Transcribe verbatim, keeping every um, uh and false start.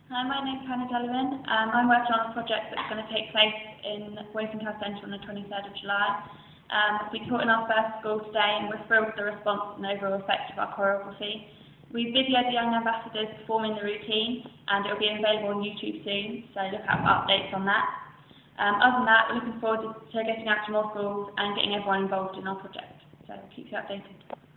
Hi, my name's Hannah. Um, I'm working on a project that's going to take place in Waiting House Centre on the twenty-third of July. Um, we taught in our first school today and we're thrilled with the response and overall effect of our choreography. We videoed the young ambassadors performing the routine and it will be available on YouTube soon, so look out for updates on that. Um, other than that, we're looking forward to getting out to more schools and getting everyone involved in our project, so keep you updated.